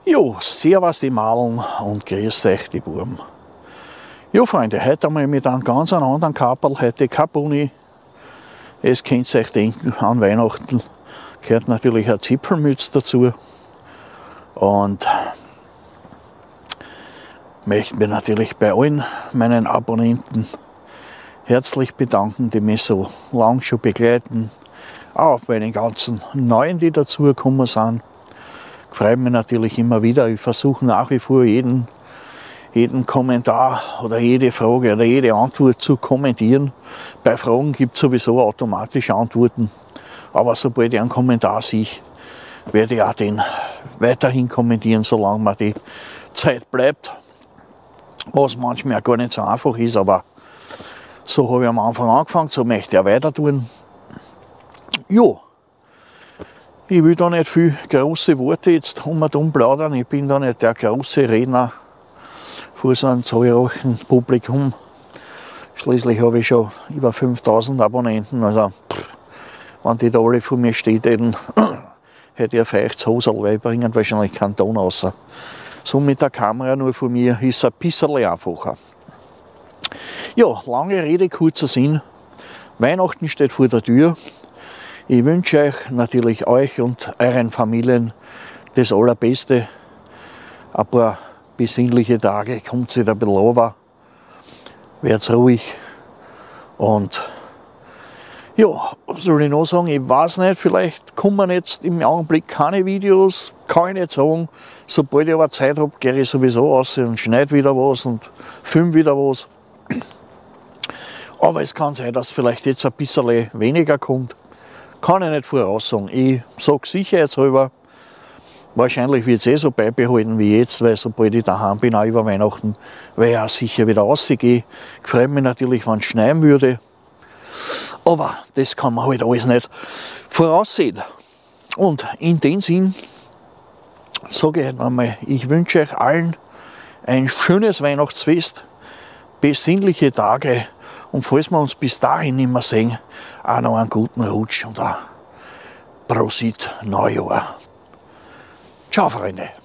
Jo, servus die Malen und grüß euch die Buben. Jo Freunde, heute einmal mit einem ganz anderen Kapperl, heute kein Boni. Es könnt ihr euch denken, an Weihnachten gehört natürlich eine Zipfelmütze dazu. Und möchte mich natürlich bei allen meinen Abonnenten herzlich bedanken, die mich so lang schon begleiten. Auch bei den ganzen Neuen, die dazugekommen sind. Freut mich natürlich immer wieder. Ich versuche nach wie vor jeden Kommentar oder jede Frage oder jede Antwort zu kommentieren. Bei Fragen gibt es sowieso automatisch Antworten. Aber sobald ich einen Kommentar sehe, werde ich auch den weiterhin kommentieren, solange mir die Zeit bleibt. Was manchmal auch gar nicht so einfach ist, aber so habe ich am Anfang angefangen, so möchte ich auch weiter tun. Jo. Ich will da nicht viel große Worte jetzt plaudern. Ich bin da nicht der große Redner vor so einem zahlreichen Publikum. Schließlich habe ich schon über 5000 Abonnenten. Also, wenn die da alle vor mir stehen, hätte ich ein feuchtes Hosel, weil ich bringe wahrscheinlich keinen Ton raus. So mit der Kamera nur von mir ist es ein bisschen einfacher. Ja, lange Rede, kurzer Sinn. Weihnachten steht vor der Tür. Ich wünsche euch natürlich euch und euren Familien das Allerbeste. Ein paar besinnliche Tage, kommt wieder ein bisschen runter, werdet ruhig. Und ja, was soll ich noch sagen? Ich weiß nicht, vielleicht kommen jetzt im Augenblick keine Videos, kann ich nicht sagen. Sobald ich aber Zeit habe, gehe ich sowieso raus und schneide wieder was und filme wieder was. Aber es kann sein, dass vielleicht jetzt ein bisschen weniger kommt. Kann ich nicht voraussagen. Ich sage sicherheitshalber, wahrscheinlich wird es so beibehalten wie jetzt, weil sobald ich daheim bin, auch über Weihnachten, werde ich auch sicher wieder rausgehen. Ich freue mich natürlich, wenn es schneien würde. Aber das kann man halt alles nicht voraussehen. Und in dem Sinn sage ich einmal, ich wünsche euch allen ein schönes Weihnachtsfest, besinnliche Tage und falls wir uns bis dahin nicht mehr sehen, auch noch einen guten Rutsch und ein Prosit Neujahr. Ciao Freunde!